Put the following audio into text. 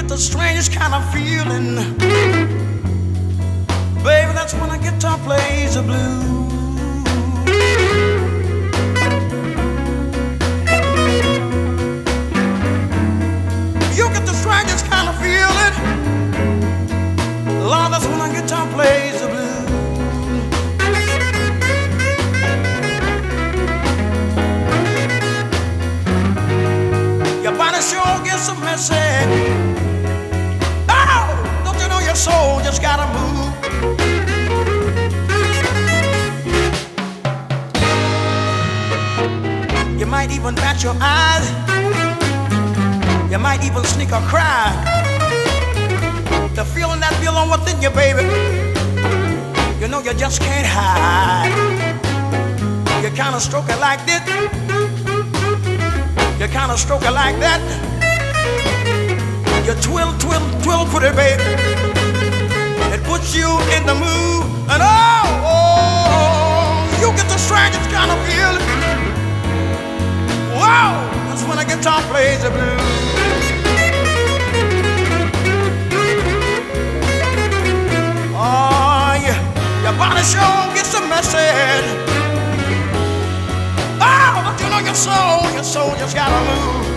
get the strangest kind of feeling, baby, that's when a guitar plays the blues. You get the strangest kind of feeling, Lord, that's when a guitar plays the blues. Your body sure gets a message. Oh, don't you know your soul just gotta move? You might even bat your eyes. You might even sneak or cry. The feeling that feeling within you, baby, you know you just can't hide. You kinda stroke it like this. You kinda stroke it like that. You twiddle, twiddle, twiddle, pretty baby. It puts you in the mood, and oh, you get the strangest kind of feeling. Wow, that's when a guitar plays the blues. Oh yeah, your body sure gets the message. Oh, don't you know your soul just gotta move.